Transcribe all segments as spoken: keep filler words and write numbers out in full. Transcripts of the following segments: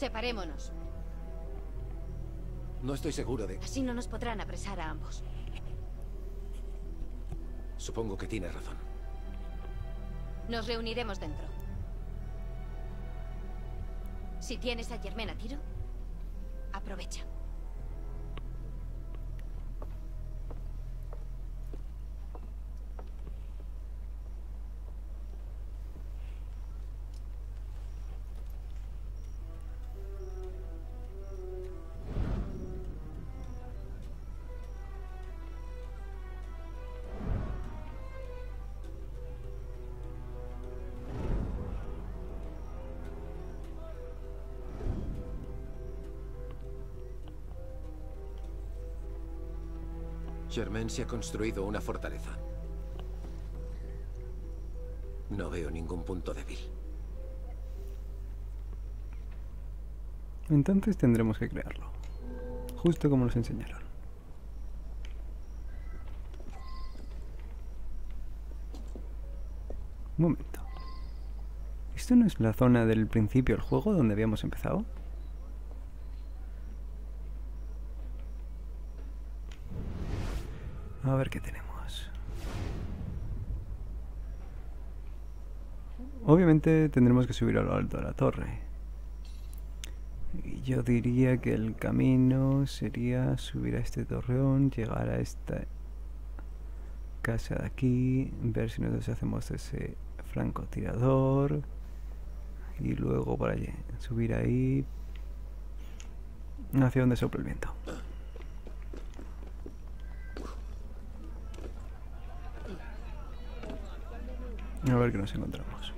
Separémonos. No estoy seguro de... Así no nos podrán apresar a ambos. Supongo que tiene razón. Nos reuniremos dentro. Si tienes a Germain a tiro, aprovecha. Germain se ha construido una fortaleza. No veo ningún punto débil. Entonces tendremos que crearlo. Justo como nos enseñaron. Un momento. ¿Esto no es la zona del principio del juego donde habíamos empezado? A ver qué tenemos. Obviamente tendremos que subir a lo alto de la torre. Y yo diría que el camino sería subir a este torreón, llegar a esta casa de aquí, ver si nos deshacemos de ese francotirador y luego por allí, subir ahí hacia donde sopla el viento. A ver qué nos encontramos.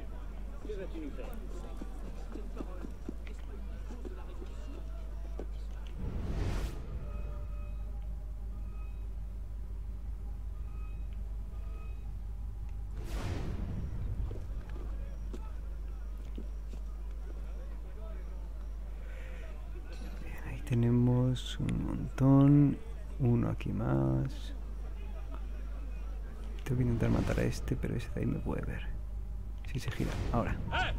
Bien, ahí tenemos un montón. Uno aquí más. Tengo que intentar matar a este, pero ese de ahí me puede ver. Si se gira. Ahora.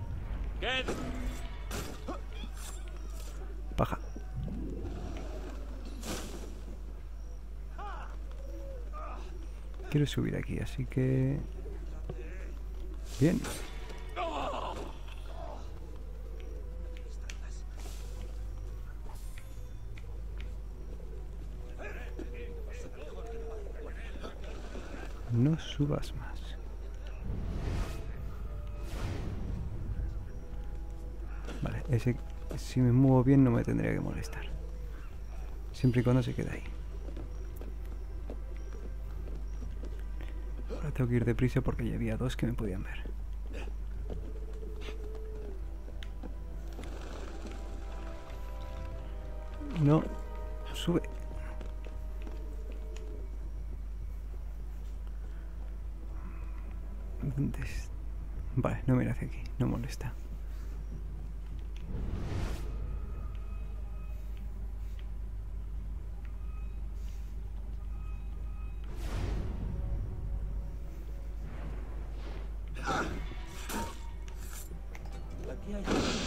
Paja. Quiero subir aquí, así que... Bien. No subas más. Vale, ese, si me muevo bien no me tendría que molestar. Siempre y cuando se quede ahí. Ahora tengo que ir deprisa porque ya había dos que me podían ver. No, sube. ¿Dónde es? Vale, no mira hacia aquí, no molesta. Aquí hay...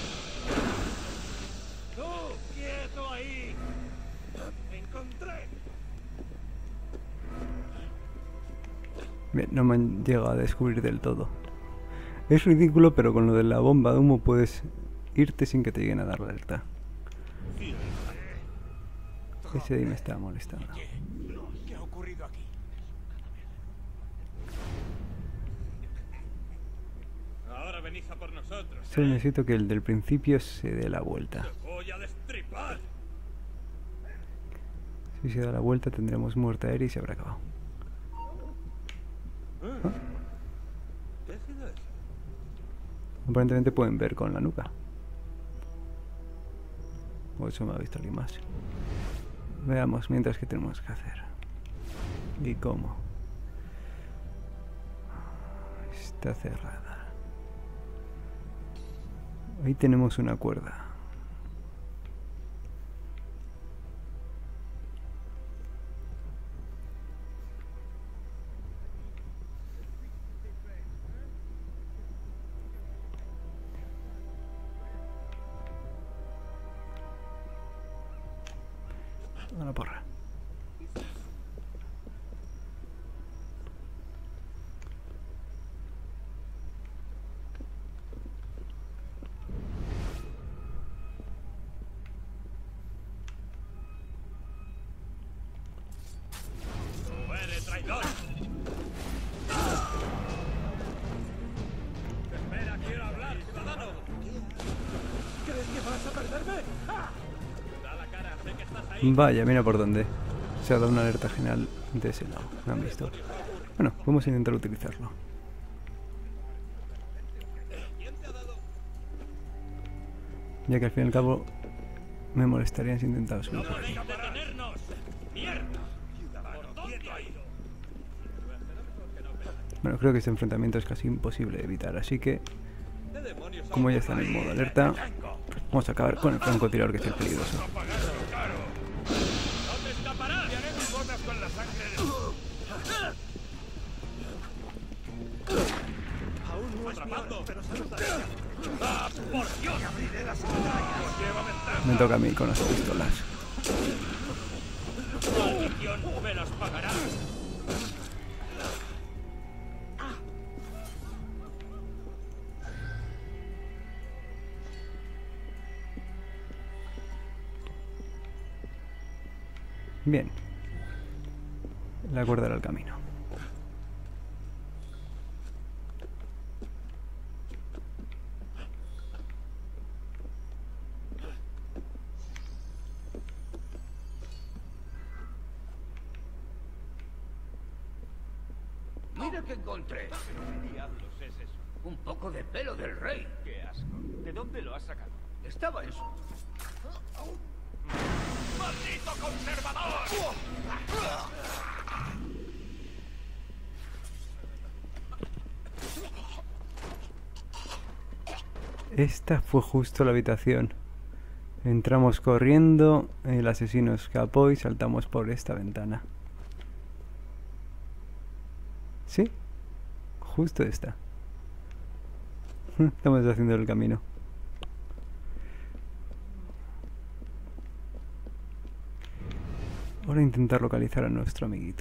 ¡Tú, quieto ahí! ¡Me encontré! Bien, no me han llegado a descubrir del todo. Es ridículo, pero con lo de la bomba de humo puedes irte sin que te lleguen a dar la alerta. Ese de ahí me está molestando. ¿Qué ha ocurrido aquí? Ahora venís a por nosotros. Solo necesito que el del principio se dé la vuelta. ¡Te voy a destripar! Si se da la vuelta tendremos muerte aérea y se habrá acabado. ¿Ah? ¿Qué ha sido eso? Aparentemente pueden ver con la nuca. O eso me ha visto alguien más. Veamos mientras qué tenemos que hacer. ¿Y cómo? Está cerrada. Ahí tenemos una cuerda. A la porra. ¡Muere, traidor! Espera, quiero hablar, ciudadano. ¿Crees que vas a perderme? ¡Ah! Da la cara, sé que estás ahí. Vaya, mira por dónde. Se ha dado una alerta general de ese lado. ¿Me han visto? Bueno, vamos a intentar utilizarlo. Ya que al fin y al cabo me molestaría si intentaba subir. ¡No podéis detenernos! ¡Mierda! ¡Ciudadano, quieto ahí! Bueno, creo que este enfrentamiento es casi imposible de evitar, así que, ¿Qué demonios como ya está en el modo alerta, vamos a acabar con el francotirador, que es el peligroso. ¡No te escaparás! ¡Y haré mis botas con la sangre de... ¡Aún no atrapando! ¡Pero ¡ah, por Dios! ¡Abriré las entrañas! ¡Pues lleva ventaja! Me toca a mí con las pistolas. ¡Maldición! ¡Me las pagarás! Bien. La cuerda era el camino. Mira que encontré. ¿Qué diablos es eso? Un poco de pelo del rey. ¡Qué asco! ¿De dónde lo has sacado? Estaba en su... ¡Maldito conservador! Esta fue justo la habitación. Entramos corriendo, el asesino escapó y saltamos por esta ventana. ¿Sí? Justo esta. Estamos haciendo el camino. Ahora intentar localizar a nuestro amiguito.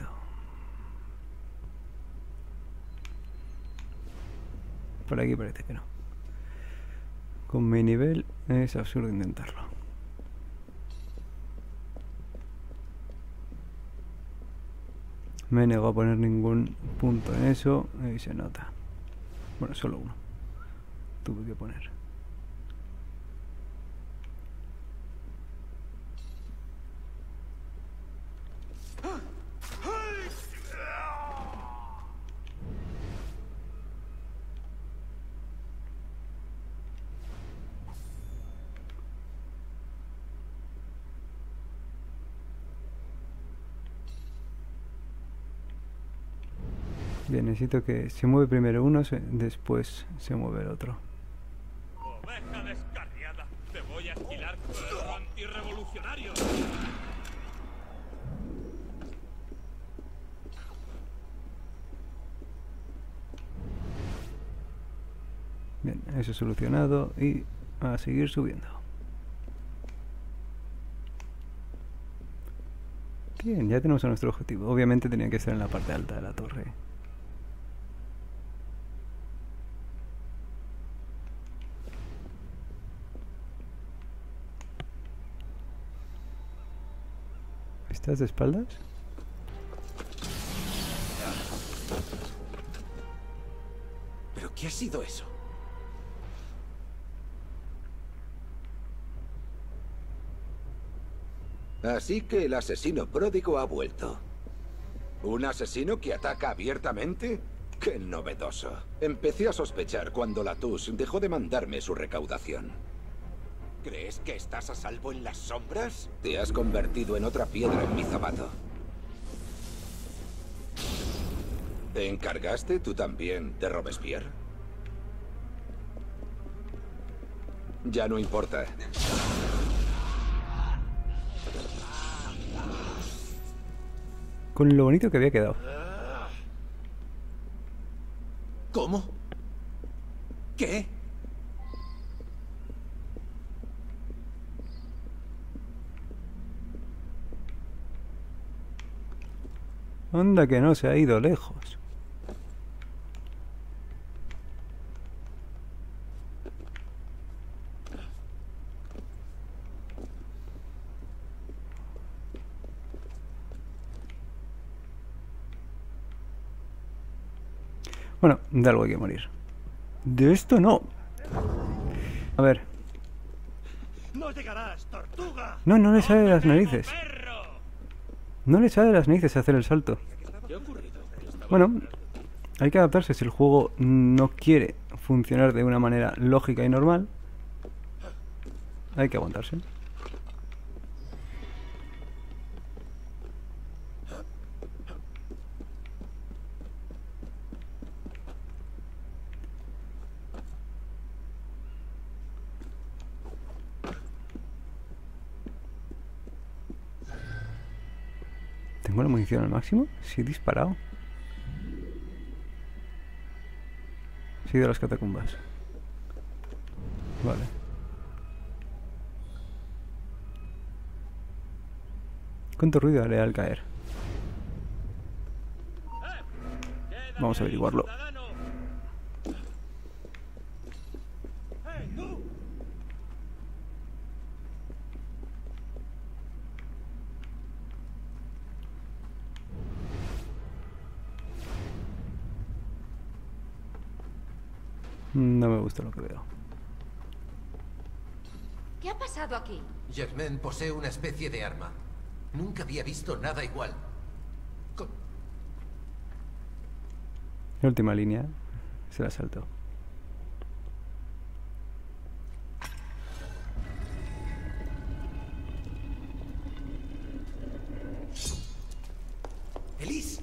Por aquí parece que no. Con mi nivel es absurdo intentarlo. Me he negado a poner ningún punto en eso y se nota. Bueno, solo uno. Tuve que poner. Bien, necesito que se mueve primero uno, se, después se mueve el otro. ¡Oveja descarriada! ¡Te voy a esquilar, perro antirrevolucionario! Bien, eso solucionado y a seguir subiendo. Bien, ya tenemos a nuestro objetivo. Obviamente tenía que estar en la parte alta de la torre. ¿Estás de espaldas? ¿Pero qué ha sido eso? Así que el asesino pródigo ha vuelto. ¿Un asesino que ataca abiertamente? ¡Qué novedoso! Empecé a sospechar cuando Latouche dejó de mandarme su recaudación. ¿Crees que estás a salvo en las sombras? Te has convertido en otra piedra en mi zapato. ¿Te encargaste tú también de Robespierre? Ya no importa. Con lo bonito que había quedado. ¿Cómo? ¿Qué? Anda que no se ha ido lejos. Bueno, de algo hay que morir. De esto no. A ver. No llegarás, tortuga. No, no le sale de las tengo narices. perro? No le sale de las narices hacer el salto. ¿Qué ha ocurrido? Estaba- Bueno, hay que adaptarse. Si el juego no quiere funcionar de una manera lógica y normal, hay que aguantarse. ¿Tengo la munición al máximo? Sí, he disparado. Sí, de las catacumbas. Vale. ¿Cuánto ruido haré al caer? Quédate Vamos a ahí, averiguarlo. ciudadano. ¡Hey, tú! No me gusta lo que veo. ¿Qué ha pasado aquí? Germain posee una especie de arma. Nunca había visto nada igual. Con- La última línea se la saltó. ¡Elise!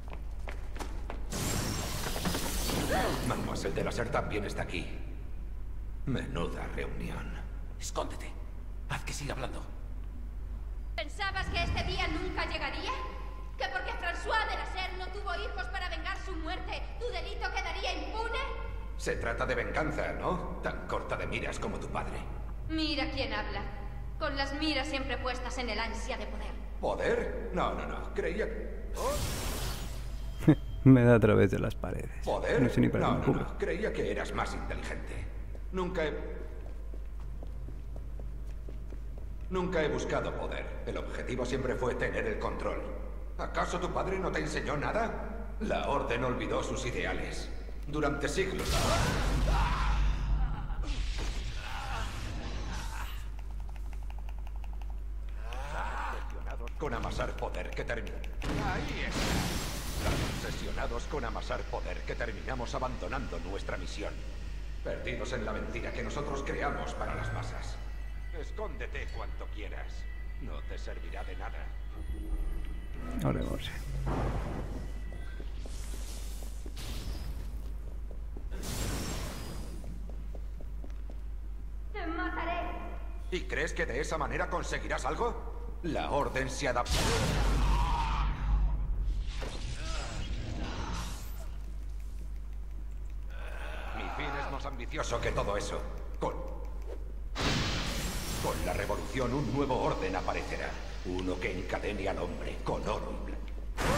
Vamos, el de láser también está aquí. Menuda reunión. Escóndete. Haz que siga hablando. ¿Pensabas que este día nunca llegaría? ¿Que porque François de Laser no tuvo hijos para vengar su muerte, tu delito quedaría impune? Se trata de venganza, ¿no? Tan corta de miras como tu padre. Mira quién habla. Con las miras siempre puestas en el ansia de poder. ¿Poder? No, no, no. Creía... Me da a través de las paredes. ¿Poder? No sé ni para qué no, me no, cubro. no. Creía que eras más inteligente. Nunca he... Nunca he buscado poder. El objetivo siempre fue tener el control. ¿Acaso tu padre no te enseñó nada? La Orden olvidó sus ideales. Durante siglos. Obsesionados con amasar poder que termina. Ahí está. Tan obsesionados con amasar poder que terminamos abandonando nuestra misión. Perdidos en la mentira que nosotros creamos para las masas. Escóndete cuanto quieras. No te servirá de nada. Ahora vamos. ¡Te mataré! ¿Y crees que de esa manera conseguirás algo? La Orden se adaptó. Mi fin es más ambicioso que todo eso. Con... Con la revolución un nuevo orden aparecerá. Uno que encadene al hombre con oro y plata.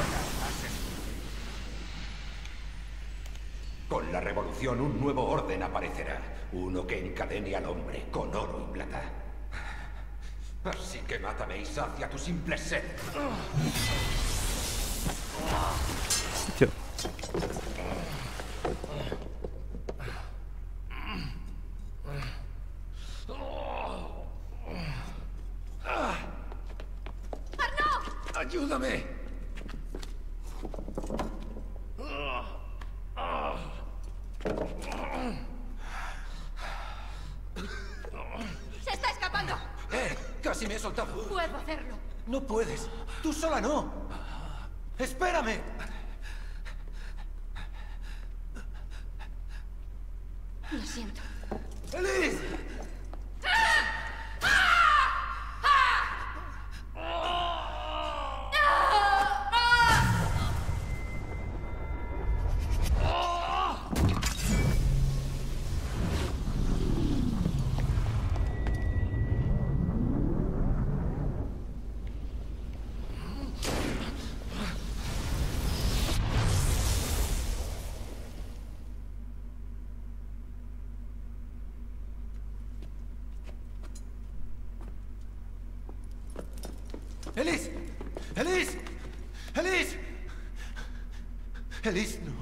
Con la revolución un nuevo orden aparecerá. Uno que encadene al hombre con oro y plata. Así que mátame y sacia tu simple sed. Yo. ¡Ayúdame! ¡Se está escapando! ¡Eh! ¡Casi me he soltado! Puedo hacerlo. ¡No puedes! ¡Tú sola no! ¡Espérame! Lo siento. ¡Elise! ¡Elise! ¡Elise! ¡Elise! ¡Elise, no!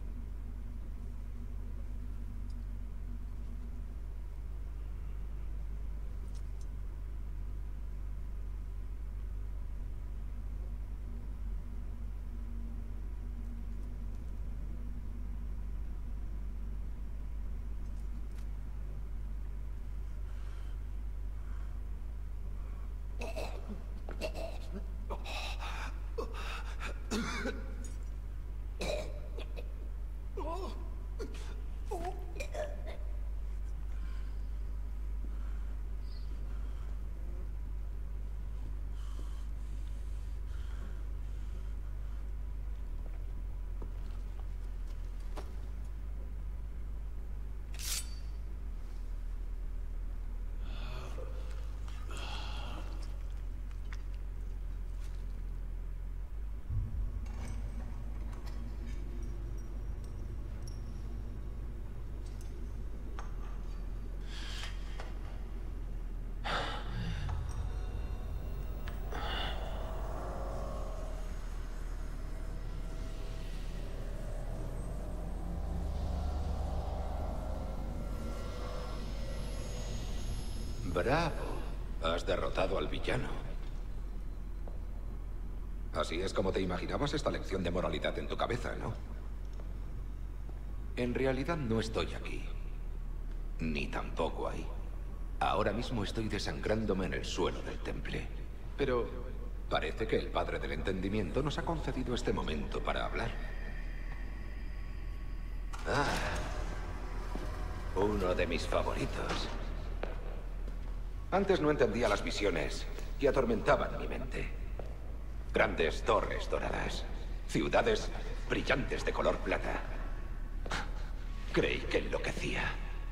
Bravo. Has derrotado al villano. Así es como te imaginabas esta lección de moralidad en tu cabeza, ¿no? En realidad no estoy aquí. Ni tampoco ahí. Ahora mismo estoy desangrándome en el suelo del temple. Pero parece que el Padre del Entendimiento nos ha concedido este momento para hablar. Ah. Uno de mis favoritos. Antes no entendía las visiones que atormentaban mi mente. Grandes torres doradas, ciudades brillantes de color plata. Creí que enloquecía.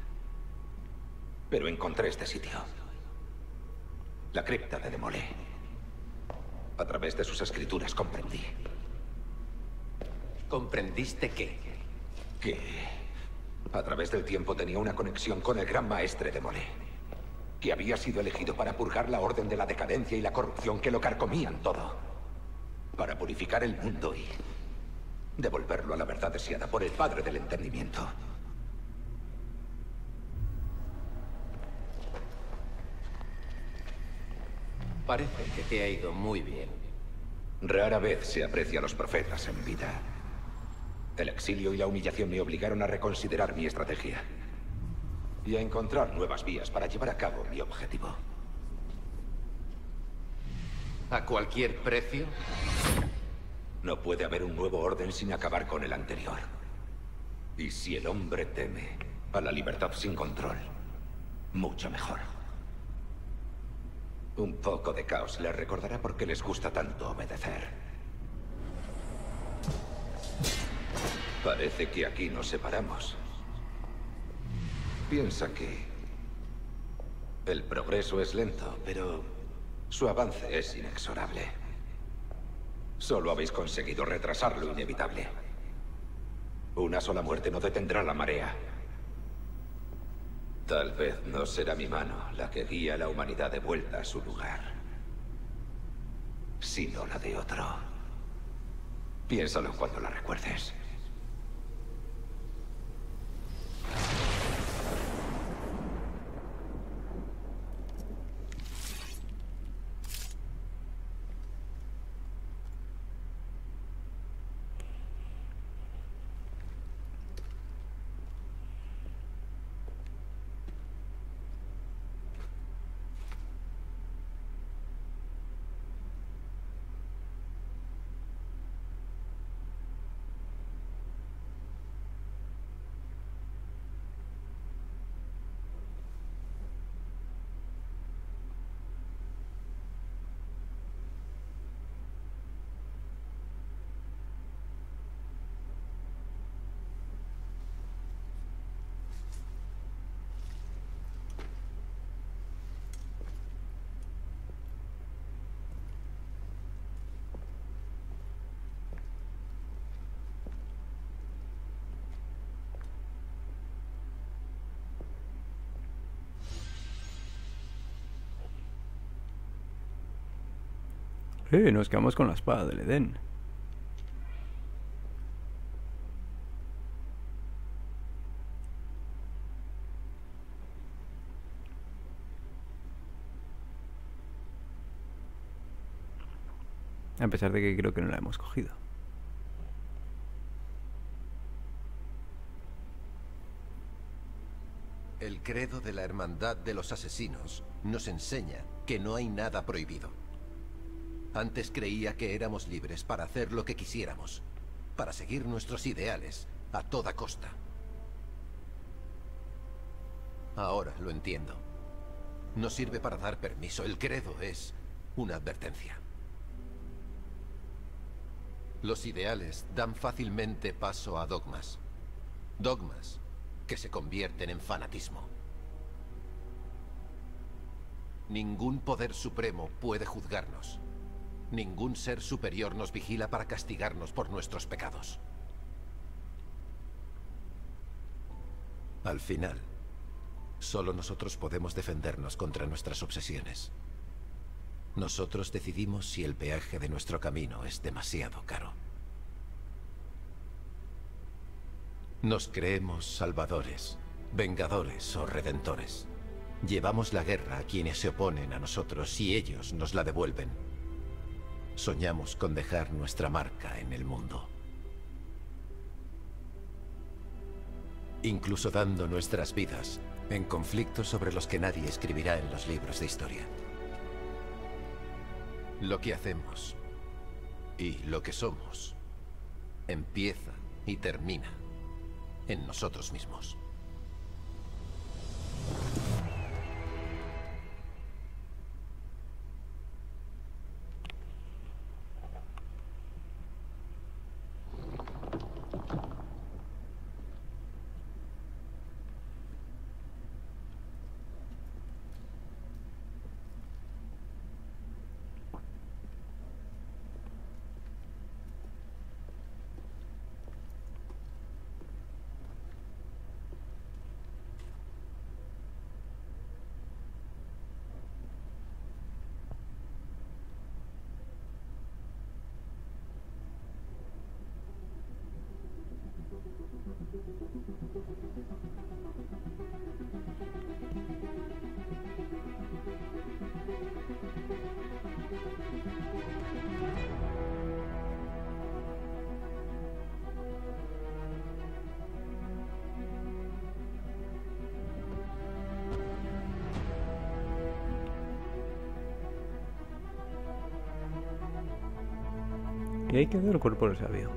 Pero encontré este sitio. La cripta de Demolé. A través de sus escrituras comprendí. ¿Comprendiste qué? Que a través del tiempo tenía una conexión con el gran maestre Demolé. Que había sido elegido para purgar la orden de la decadencia y la corrupción que lo carcomían todo. Para purificar el mundo y devolverlo a la verdad deseada por el Padre del Entendimiento. Parece que te ha ido muy bien. Rara vez se aprecia a los profetas en vida. El exilio y la humillación me obligaron a reconsiderar mi estrategia. Y a encontrar nuevas vías para llevar a cabo mi objetivo. ¿A cualquier precio? No puede haber un nuevo orden sin acabar con el anterior. Y si el hombre teme a la libertad sin control, mucho mejor. Un poco de caos les recordará por qué les gusta tanto obedecer. Parece que aquí nos separamos. Piensa que el progreso es lento, pero su avance es inexorable. Solo habéis conseguido retrasar lo inevitable. Una sola muerte no detendrá la marea. Tal vez no será mi mano la que guía a la humanidad de vuelta a su lugar, sino la de otro. Piénsalo cuando la recuerdes. Eh, nos quedamos con la espada del Edén. A pesar de que creo que no la hemos cogido. El credo de la Hermandad de los Asesinos nos enseña que no hay nada prohibido. Antes creía que éramos libres para hacer lo que quisiéramos, para seguir nuestros ideales a toda costa. Ahora lo entiendo. No sirve para dar permiso. El credo es una advertencia. Los ideales dan fácilmente paso a dogmas. Dogmas que se convierten en fanatismo. Ningún poder supremo puede juzgarnos. Ningún ser superior nos vigila para castigarnos por nuestros pecados. Al final, solo nosotros podemos defendernos contra nuestras obsesiones. Nosotros decidimos si el peaje de nuestro camino es demasiado caro. Nos creemos salvadores, vengadores o redentores. Llevamos la guerra a quienes se oponen a nosotros y ellos nos la devuelven. Soñamos con dejar nuestra marca en el mundo. Incluso dando nuestras vidas en conflictos sobre los que nadie escribirá en los libros de historia. Lo que hacemos y lo que somos empieza y termina en nosotros mismos. Y ahí quedó el cuerpo del sabio.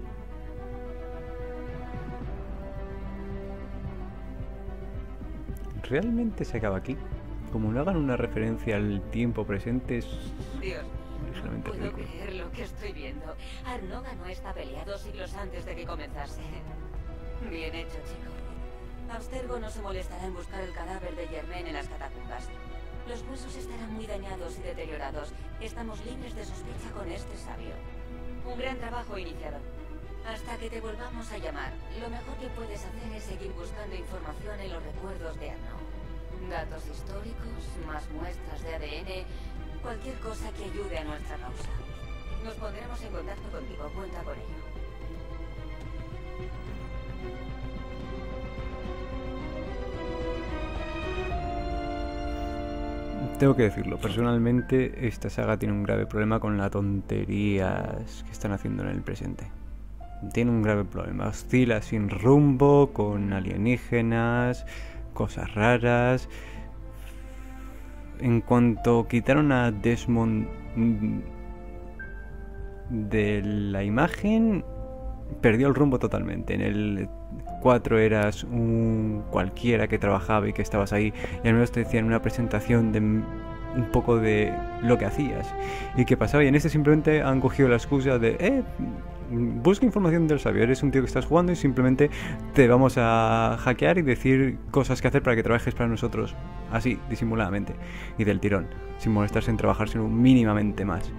¿Realmente se acaba aquí? Como no hagan una referencia al tiempo presente, es Dios, ligeramente no puedo ridículo. creer lo que estoy viendo. Arno ganó esta pelea dos siglos antes de que comenzase. Bien hecho, chico. Abstergo no se molestará en buscar el cadáver de Germain en las catacumbas. Los huesos estarán muy dañados y deteriorados. Estamos libres de sospecha con este sabio. Un gran trabajo iniciado. Hasta que te volvamos a llamar, lo mejor que puedes hacer es seguir buscando información en los recuerdos de Arno. Datos históricos, más muestras de A D N, cualquier cosa que ayude a nuestra causa. Nos pondremos en contacto contigo, cuenta con ello. Tengo que decirlo, personalmente esta saga tiene un grave problema con las tonterías que están haciendo en el presente. Tiene un grave problema, oscila sin rumbo, con alienígenas, cosas raras. En cuanto quitaron a Desmond de la imagen, perdió el rumbo totalmente. En el cuatro eras un cualquiera que trabajaba y que estabas ahí, y al menos te decían una presentación de un poco de lo que hacías y qué pasaba, y en este simplemente han cogido la excusa de eh, busca información del sabio, eres un tío que estás jugando y simplemente te vamos a hackear y decir cosas que hacer para que trabajes para nosotros, así, disimuladamente y del tirón, sin molestarse en trabajar sino mínimamente más.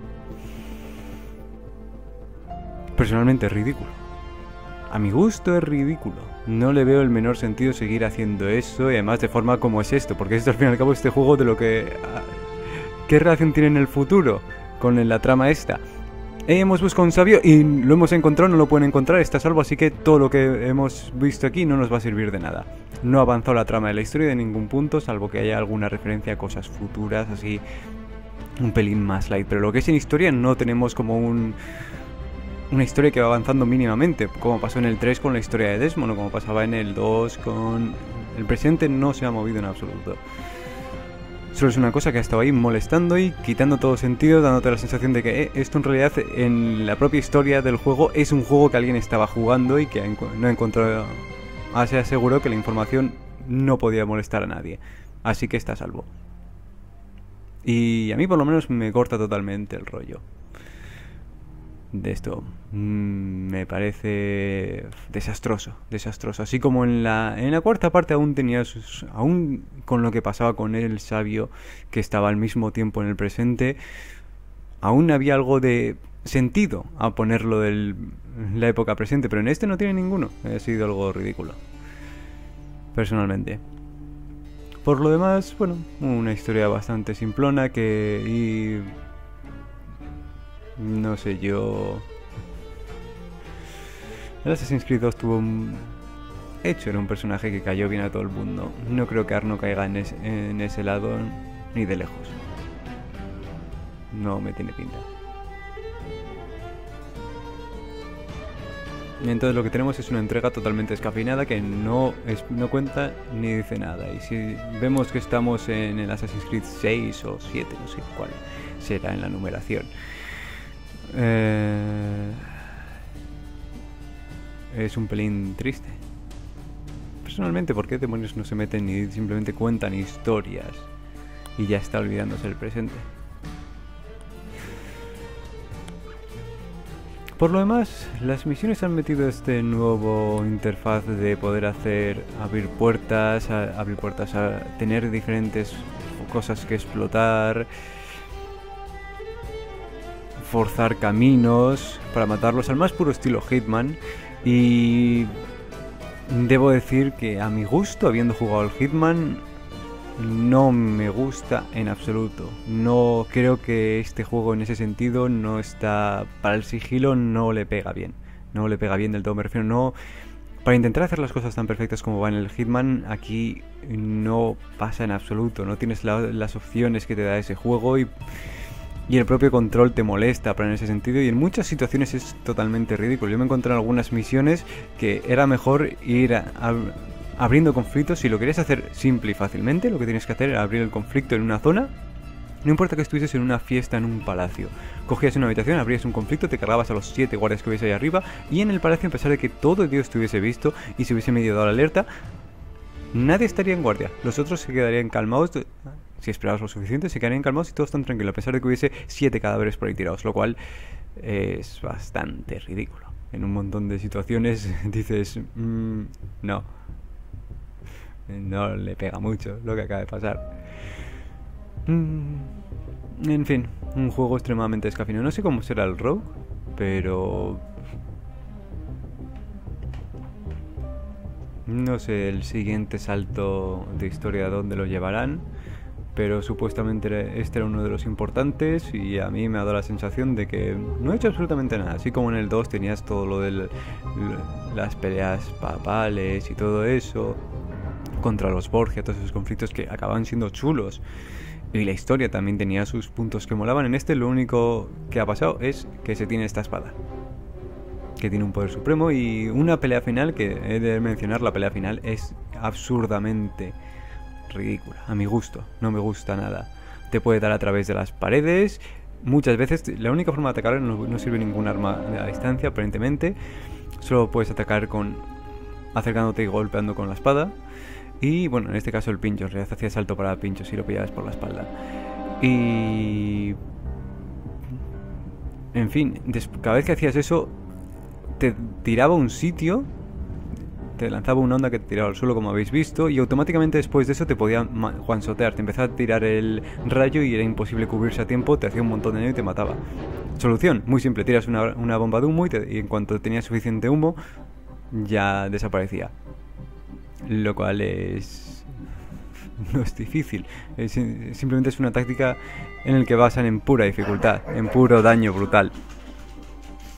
Personalmente es ridículo. A mi gusto es ridículo. No le veo el menor sentido seguir haciendo eso, y además de forma como es esto, porque esto al fin y al cabo este juego de lo que... ¿Qué relación tiene en el futuro? con la trama esta. Hemos buscado un sabio y lo hemos encontrado, no lo pueden encontrar, está a salvo, así que todo lo que hemos visto aquí no nos va a servir de nada. No ha avanzado la trama de la historia de ningún punto, salvo que haya alguna referencia a cosas futuras, así un pelín más light. Pero lo que es en historia no tenemos como un... una historia que va avanzando mínimamente, como pasó en el tres con la historia de Desmond, o como pasaba en el dos con... El presente no se ha movido en absoluto. Solo es una cosa que ha estado ahí molestando y quitando todo sentido, dándote la sensación de que eh, esto en realidad en la propia historia del juego es un juego que alguien estaba jugando y que ha no encontró... Ah, se aseguró que la información no podía molestar a nadie. Así que está a salvo. Y a mí por lo menos me corta totalmente el rollo de esto. Mm, me parece desastroso, desastroso. Así como en la en la cuarta parte aún tenías, aún con lo que pasaba con el sabio que estaba al mismo tiempo en el presente, aún había algo de sentido a ponerlo de la época presente, pero en este no tiene ninguno. Ha sido algo ridículo, personalmente. Por lo demás, bueno, una historia bastante simplona que... y no sé, yo... El Assassin's Creed dos tuvo un... hecho, era un personaje que cayó bien a todo el mundo. No creo que Arno caiga en, es... en ese lado ni de lejos. No me tiene pinta. Y entonces lo que tenemos es una entrega totalmente descafeinada que no, es... no cuenta ni dice nada. Y si vemos que estamos en el Assassin's Creed seis o siete, no sé cuál será en la numeración. Eh, es un pelín triste. Personalmente, ¿por qué demonios no se meten y simplemente cuentan historias y ya está olvidándose el presente? Por lo demás, las misiones han metido este nuevo interfaz de poder hacer abrir puertas, a, abrir puertas a tener diferentes cosas que explotar, forzar caminos para matarlos al más puro estilo Hitman. Y debo decir que a mi gusto, habiendo jugado al Hitman, no me gusta en absoluto. No creo que este juego en ese sentido no está... Para el sigilo no le pega bien. No le pega bien del todo, me refiero. No... Para intentar hacer las cosas tan perfectas como va en el Hitman, aquí no pasa en absoluto. No tienes la, las opciones que te da ese juego y... Y el propio control te molesta para en ese sentido, y en muchas situaciones es totalmente ridículo. Yo me encontré en algunas misiones que era mejor ir a, a, abriendo conflictos. Si lo querías hacer simple y fácilmente, lo que tienes que hacer era abrir el conflicto en una zona. No importa que estuvieses en una fiesta en un palacio. Cogías una habitación, abrías un conflicto, te cargabas a los siete guardias que hubiese ahí arriba, y en el palacio, a pesar de que todo Dios te hubiese visto y se hubiese medio dado la alerta, nadie estaría en guardia. Los otros se quedarían calmados. Si esperabas lo suficiente, se quedarían calmados y todos están tranquilos, a pesar de que hubiese siete cadáveres por ahí tirados, lo cual es bastante ridículo. En un montón de situaciones dices, mmm, no, no le pega mucho lo que acaba de pasar. Mm, en fin, un juego extremadamente descafeinado. No sé cómo será el Rogue, pero... no sé el siguiente salto de historia a dónde lo llevarán. Pero supuestamente este era uno de los importantes y a mí me ha dado la sensación de que no he hecho absolutamente nada. Así como en el dos tenías todo lo de las peleas papales y todo eso contra los Borgia, todos esos conflictos que acababan siendo chulos. Y la historia también tenía sus puntos que molaban. En este lo único que ha pasado es que se tiene esta espada, que tiene un poder supremo, y una pelea final que he de mencionar. La pelea final es absurdamente ridícula, a mi gusto, no me gusta nada. Te puede dar a través de las paredes, muchas veces la única forma de atacar no, no sirve ningún arma a distancia, aparentemente. Solo puedes atacar con acercándote y golpeando con la espada. Y bueno, en este caso el pincho, en realidad hacía salto para pincho si lo pillabas por la espalda. Y... en fin, cada vez que hacías eso, te tiraba a un sitio, te lanzaba una onda que te tiraba al suelo, como habéis visto, y automáticamente después de eso te podía one-shotear. Te empezaba a tirar el rayo y era imposible cubrirse a tiempo, te hacía un montón de daño y te mataba. Solución, muy simple, tiras una, una bomba de humo y, te, y en cuanto tenías suficiente humo, ya desaparecía. Lo cual es... no es difícil. Es, simplemente es una táctica en la que basan en pura dificultad, en puro daño brutal.